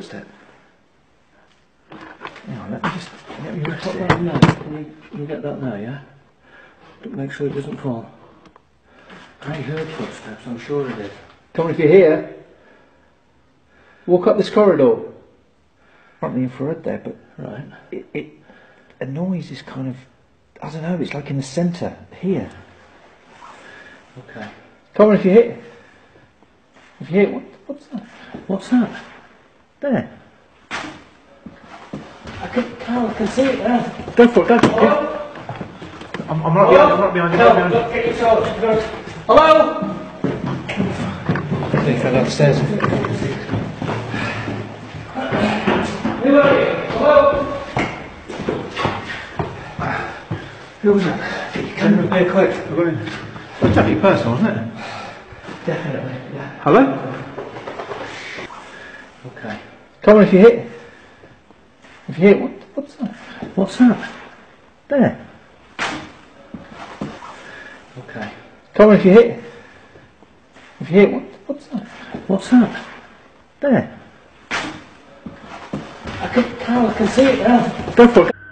footstep. Hang on, let me rest Put it. that now. Can you get that now, yeah? Make sure it doesn't fall. I heard footsteps, I'm sure I did. Come on, if you're here, walk up this corridor. Not the infrared there, but Right. a noise is kind of, I don't know, it's like in the centre, here. Okay. Come on, if you're here. If you're here, what's that? What's that? There. Carl, I can see it there. Go for it, go for it. I'm right behind you, I'm right behind you. Look, get your torch. Hello? He fell upstairs. Who are you? Hello? Who was that? Get your camera there quick. It's definitely personal, isn't it? Definitely, yeah. Hello? Okay. Come on, if you're here. If you're here, what's that? What's that? There. Okay. Come on, if you're here. If you're here, what's that? What's that? There. Carl, I can see it there. Go for it.